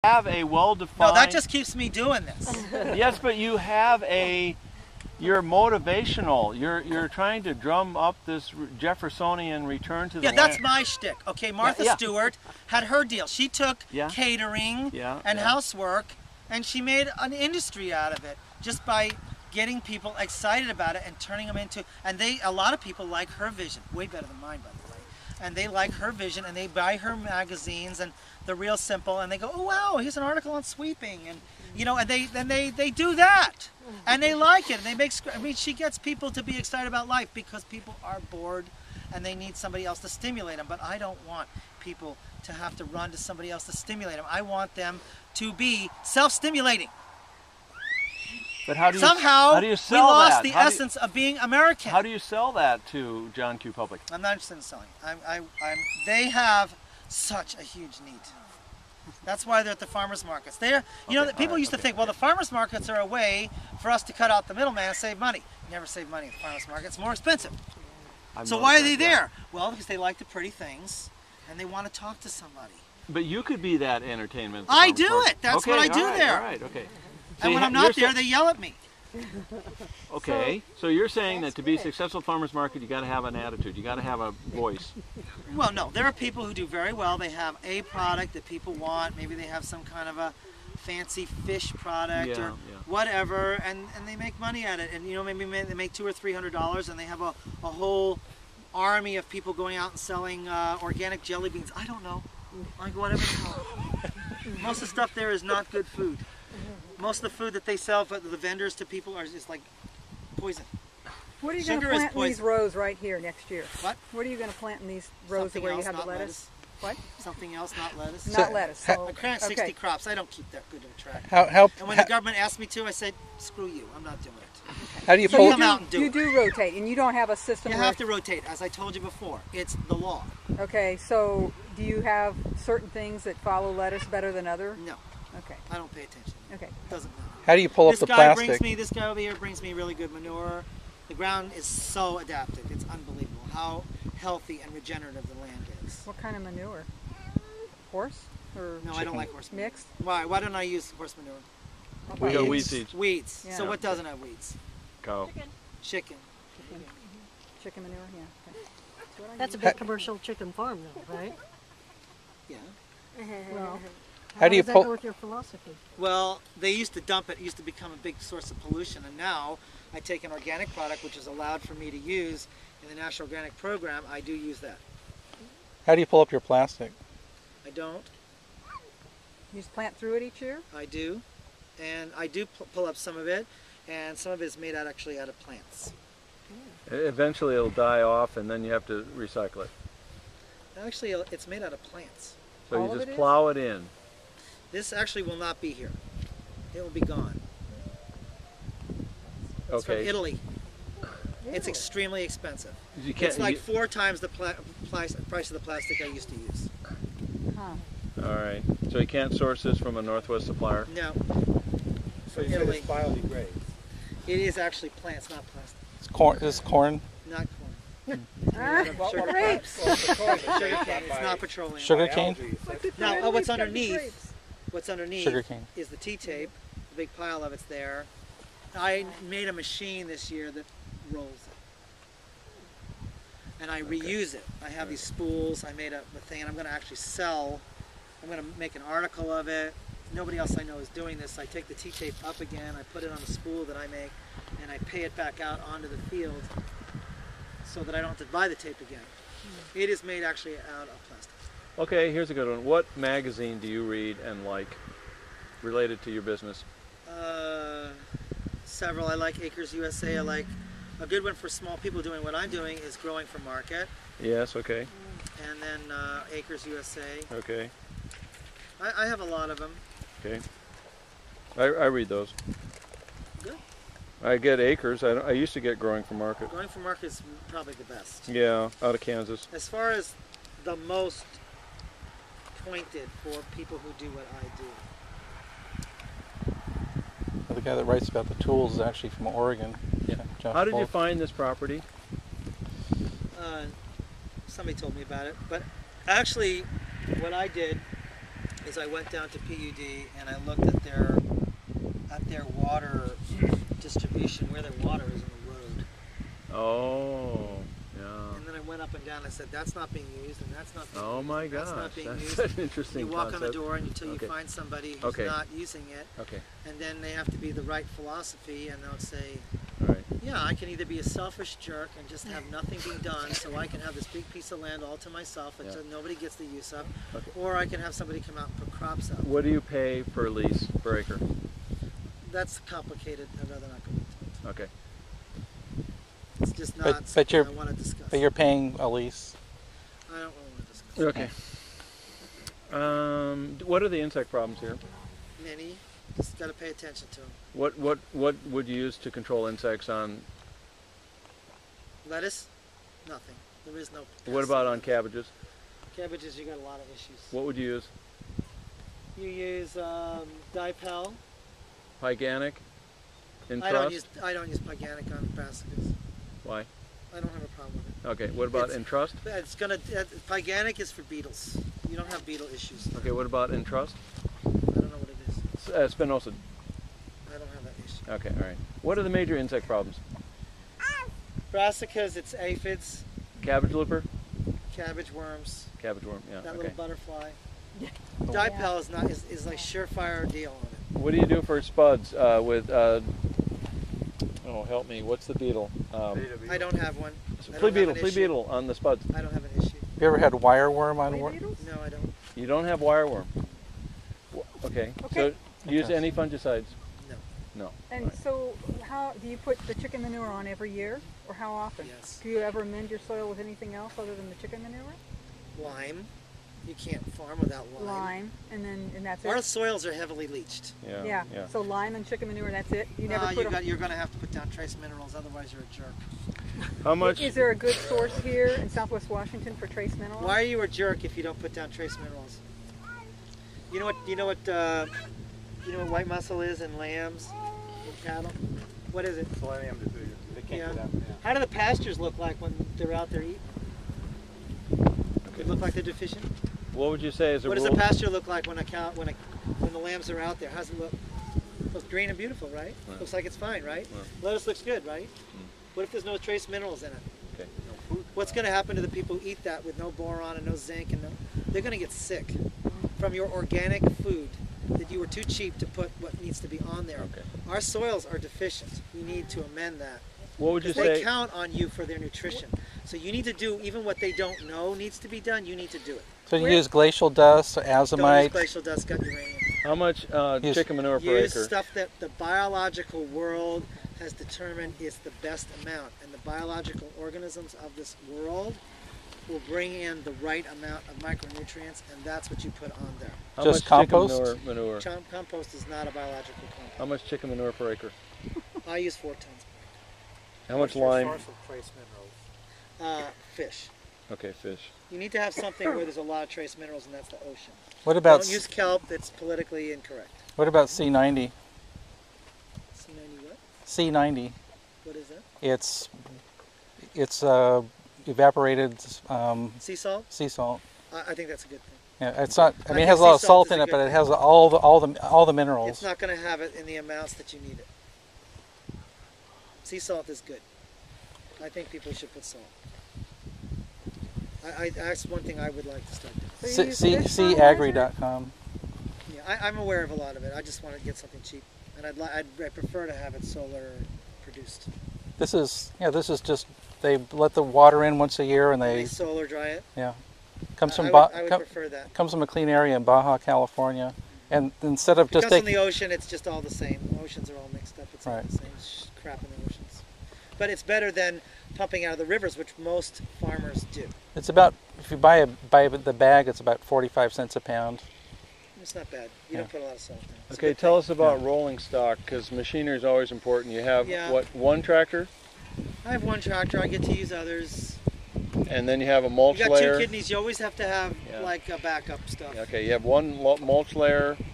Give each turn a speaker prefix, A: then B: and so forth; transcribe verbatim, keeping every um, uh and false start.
A: have a well-defined...
B: No, that just keeps me doing this.
A: Yes, but you have a... You're motivational. You're you're trying to drum up this Jeffersonian return to the
B: Yeah,
A: land.
B: that's my shtick. Okay, Martha
A: Yeah, yeah.
B: Stewart had her deal. She took
A: Yeah.
B: catering
A: Yeah,
B: and
A: yeah.
B: housework, and she made an industry out of it just by getting people excited about it and turning them into. And they, a lot of people like her vision, way better than mine, by the way. And they like her vision, and they buy her magazines, and they're real simple. And they go, oh wow, here's an article on sweeping, and you know, and they then they they do that. And they like it, and they make, I mean, she gets people to be excited about life because people are bored and they need somebody else to stimulate them. But I don't want people to have to run to somebody else to stimulate them. I want them to be self-stimulating.
A: But how do you,
B: Somehow,
A: how do you
B: we
A: sell
B: lost
A: that?
B: the
A: How do you-
B: essence of being American.
A: How do you sell that to John Q. Public?
B: I'm not interested in selling. I'm, I, I'm, they have such a huge need. That's why they're at the farmers markets. They're, you
A: Okay,
B: know, people
A: all right,
B: used to
A: okay,
B: think, well,
A: okay.
B: the farmers markets are a way for us to cut out the middleman and save money. You never save money at the farmers market. It's more expensive.
A: I've
B: So why are
A: noticed
B: they
A: that, yeah.
B: there? Well, because they like the pretty things and they want to talk to somebody.
A: But you could be that entertainment. at the
B: I
A: farmers
B: do
A: market.
B: it. That's
A: okay,
B: what I do
A: all right,
B: there.
A: All right, okay. So
B: And
A: you
B: when
A: ha-
B: I'm not
A: you're
B: there,
A: sa-
B: they yell at me.
A: Okay, so you're saying that to be successful at farmers market, you got to have an attitude. You got to have a voice.
B: Well, no, there are people who do very well. They have a product that people want. Maybe they have some kind of a fancy fish product
A: Yeah,
B: or
A: yeah.
B: whatever, and, and they make money at it. And you know, maybe ma- they make two or three hundred dollars, and they have a, a whole army of people going out and selling uh, organic jelly beans. I don't know, like whatever. They call it. Most of the stuff there is not good food. Most of the food that they sell for the vendors to people are just like poison.
C: What are you going to
B: Sugar is
C: plant in these
B: poison.
C: rows right here next year?
B: What?
C: What are you going to plant in these rows
B: Something
C: where
B: else,
C: you have the
B: not
C: lettuce? What?
B: Something else, not lettuce.
C: Not lettuce. So,
B: I plant sixty
C: okay.
B: crops. I don't keep that good of a track.
D: How how
B: And when
D: how,
B: the government asked me to, I said, screw you, I'm not doing it.
D: how do you
C: So
D: pull
C: you
B: Come
C: do,
B: out and do
C: you
B: it.
C: do rotate, and you don't have a system
B: You
C: where...
B: have to rotate, as I told you before. It's the law.
C: Okay, so do you have certain things that follow lettuce better than other?
B: No,
C: Okay,
B: I don't pay attention.
C: okay.
B: It doesn't matter.
D: how do you pull up
B: This
D: the
B: guy
D: plastic?
B: brings me, this guy over here brings me really good manure. The ground is so adapted. It's unbelievable how healthy and regenerative the land is.
C: What kind of manure? Horse? Or
B: No, I don't like horse manure.
C: mixed?
B: Why? Why don't I use horse manure?
A: We got weed
D: Weeds.
A: seeds.
B: Weeds.
C: Yeah.
B: So what doesn't have weeds?
A: Cow.
B: Chicken.
C: Chicken manure, yeah. Okay. That's what I
E: That's a
C: use.
E: big commercial chicken farm though, right?
B: Yeah.
C: Well,
D: How do you
E: does that
D: pull-
E: go with your philosophy?
B: Well, they used to dump it. It used to become a big source of pollution. And now I take an organic product, which is allowed for me to use in the National Organic Program. I do use that.
D: How do you pull up your plastic?
B: I don't.
C: you just plant through it each year?
B: I do. And I do pu- pull up some of it. And some of it is made out actually out of plants.
A: Eventually it'll die off and then you have to recycle it.
B: Actually, it's made out of plants.
A: So
C: All
A: you
C: of
A: just
C: it is?
A: plow it in.
B: This actually will not be here. It will be gone. It's from
A: Okay.
B: Italy. It's extremely expensive.
A: You can't,
B: It's like
A: you-
B: four times the pla price price of the plastic I used to use.
C: Huh.
A: all right. So you can't source this from a Northwest supplier?
B: No,
F: So you said
B: Italy.
F: it's biodegrades.
B: it is actually plants, not plastic.
D: It's corn. Is corn
B: Not corn.
C: Ah,
B: Sugar
C: grapes.
F: Well, petroleum,
B: Sugar
F: not
B: cane. It's
F: by-
B: not petroleum.
D: sugar
F: by
D: cane?
F: algae.
B: Now, oh, what's underneath? What's underneath
D: Sugar cane.
B: is the T-tape. The big pile of it's there. I made a machine this year that rolls it, and I reuse it. I have these spools. I made a, a thing, and I'm going to actually sell. I'm going to make an article of it. Nobody else I know is doing this. I take the T-tape up again. I put it on a spool that I make, and I pay it back out onto the field, so that I don't have to buy the tape again. It is made actually out of plastic.
A: Okay, here's a good one. What magazine do you read and like related to your business?
B: Uh, several. I like Acres U S A. I like a good one for small people doing what I'm doing is Growing for Market,
A: Yes, okay,
B: and then uh, Acres U S A.
A: okay,
B: I, I have a lot of them.
A: okay. I, I read those.
B: Good.
A: I get Acres. I, I used to get Growing for Market.
B: Growing for Market is probably the best.
A: Yeah, out of Kansas.
B: As far as the most pointed for people who do what I do.
D: The guy that writes about the tools is actually from Oregon.
A: Yeah.
D: Jeff
A: How did you
D: Volk.
A: find this property?
B: Uh, somebody told me about it, but actually what I did is is I went down to P U D and I looked at their at their water distribution, where their water is in the road.
A: Oh, yeah.
B: And then I went up and down and I said, that's not being used and that's not being
A: Oh
B: used.
A: my
B: and
A: gosh,
B: that's not being
A: that's
B: used.
A: such an interesting
B: You walk
A: concept.
B: on the door and until
A: Okay.
B: you find somebody who's
A: Okay.
B: not using it.
A: Okay,
B: And then they have to be the right philosophy, and they'll say,
A: all right.
B: yeah, I can either be a selfish jerk and just have nothing being done so I can have this big piece of land all to myself that
A: Yeah.
B: nobody gets the use of,
A: Okay.
B: or I can have somebody come out and put crops up.
A: What do you pay per lease per acre?
B: That's complicated. I'd rather not go into it.
A: Okay.
B: It's just not
D: But- but
B: something
D: you're-
B: I want to discuss.
D: But you're paying a lease.
B: I don't really want to discuss
A: Okay. Um, what are the insect problems here?
B: many. Just got to pay attention to them.
A: What what what would you use to control insects on?
B: Lettuce, nothing. There is no.
A: What
B: pest
A: about
B: in
A: on
B: lettuce.
A: cabbages?
B: Cabbages? You got a lot of issues.
A: What would you use?
B: You use um, dipel.
A: Pyganic? In
B: I don't
A: trust?
B: use I don't use pyganic on brassicas.
A: Why?
B: I don't have a problem with it.
A: Okay. What about
B: It's-
A: in trust?
B: It's gonna. Uh, pyganic is for beetles. You don't have beetle issues.
A: Okay. What about in trust?
B: I don't know what it is.
A: S- Uh, spinosad.
B: I don't have that issue.
A: Okay. All right. What are the major insect problems?
B: Brassicas, it's aphids,
A: Cabbage looper?
B: cabbage worms,
A: Cabbage worm. Yeah.
B: that
A: Okay.
B: little butterfly. Dipel is not is, is like surefire deal on it.
A: What do you do for spuds uh, with? Uh, oh, help me. What's the beetle? Um,
B: I don't have one. I
A: flea
B: don't have
A: beetle.
B: an
A: Flea
B: issue.
A: beetle on the spuds.
B: I don't have an issue.
D: Have you ever had wireworm on
C: Flea
D: worm?
C: beetles?
B: No, I don't.
A: You don't have wireworm. W- Okay.
C: Okay.
A: So use
D: Okay.
A: any fungicides?
B: No.
A: No.
C: And
A: Right.
C: so, how do you put the chicken manure on every year, or how often?
B: Yes.
C: Do you ever amend your soil with anything else other than the chicken manure?
B: Lime. You can't farm without lime.
C: Lime, and then and that's
B: Our
C: it.
B: soils are heavily leached.
A: Yeah.
C: Yeah.
A: Yeah.
C: So lime and chicken manure, that's it. You never
B: Uh,
C: put.
B: you
C: a-
B: got, you're going to have to put down trace minerals, otherwise you're a jerk.
A: How much?
C: Is there a good source here in Southwest Washington for trace minerals?
B: Why are you a jerk if you don't put down trace minerals? You know what? You know what? Uh, you know what white muscle is in lambs, in cattle. What is it?
F: Selenium deficiency. They can't
B: Yeah.
F: do that. Yeah.
B: How do the pastures look like when they're out there eating? They look like they're deficient.
A: What would you say is a
B: What does
A: rule?
B: a pasture look like when a cow, when a, when the lambs are out there? How's it look? Looks green and beautiful, right?
A: Right.
B: Looks like it's fine, right?
A: Right.
B: Lettuce looks good, right? What if there's no trace minerals in it?
A: Okay.
B: What's going to happen to the people who eat that with no boron and no zinc and no? They're going to get sick from your organic food that you were too cheap to put what needs to be on there.
A: Okay.
B: Our soils are deficient. We need to amend that.
A: What would you
B: Because they
A: say?
B: count on you for their nutrition. So you need to do even what they don't know needs to be done. You need to do it.
D: So you
C: Where-
D: use glacial dust,
B: Don't use
D: azomite.
B: glacial dust, gut uranium.
A: How much uh,
D: Use-
A: chicken manure per
B: Use
A: acre?
B: stuff that the biological world has determined is the best amount, and the biological organisms of this world will bring in the right amount of micronutrients, and that's what you put on there.
A: How
D: Just
A: much
D: compost?
A: chicken manure? manure?
B: Chom- compost is not a biological
A: How
B: compost.
A: much chicken manure per acre?
B: I use four tons.
A: How much
F: What's your
A: lime?
F: source of trace minerals?
B: Uh, fish.
A: Okay, fish.
B: You need to have something where there's a lot of trace minerals, and that's the ocean.
D: What about
B: Don't use kelp. That's politically incorrect.
D: what about C ninety?
B: C ninety what?
D: C ninety.
B: What is that?
D: It's it's uh, evaporated um,
B: Sea salt?
D: sea salt.
B: I, I think that's a good thing.
D: Yeah, it's not. I
B: I
D: mean, it
B: think
D: has a lot
B: sea
D: of
B: salt
D: salt
B: is
D: in
B: a
D: it,
B: good
D: but it
B: thing.
D: has all the all the all the minerals.
B: It's not going to have it in the amounts that you need it. Sea salt is good. I think people should put salt. I, I that's one thing I would like to start doing.
C: So you
D: C,
C: use
D: C,
C: fish
D: C
C: fertilizer?
D: agri dot com.
B: Yeah, I, I'm aware of a lot of it. I just want to get something cheap, and I'd, li- I'd I prefer to have it solar produced.
D: This is yeah. This is just they let the water in once a year, and
B: They
D: they
B: solar dry it.
D: yeah comes
B: I,
D: from
B: I
D: ba-
B: would, I would
D: com-
B: prefer that.
D: comes from a clean area in Baja California, and instead of
B: If it
D: just
B: comes from
D: taking
B: the ocean, it's just all the same. Oceans are all mixed up. It's all
D: Right.
B: the same sh- crap in the oceans. But it's better than pumping out of the rivers, which most farmers do.
D: it's about if you buy a buy the bag, it's about forty-five cents a pound.
B: It's not bad. You
D: Yeah.
B: don't put a lot of salt in. It's a
A: Okay,
B: good
A: tell
B: thing.
A: us about rolling stock, because machinery is always important. You have,
B: Yeah.
A: what, one tractor?
B: I have one tractor. I get to use others.
A: And then you have a mulch
B: You got
A: layer.
B: two kidneys. You always have to have
A: Yeah.
B: like a backup stuff.
A: Okay, you have one lo- mulch layer,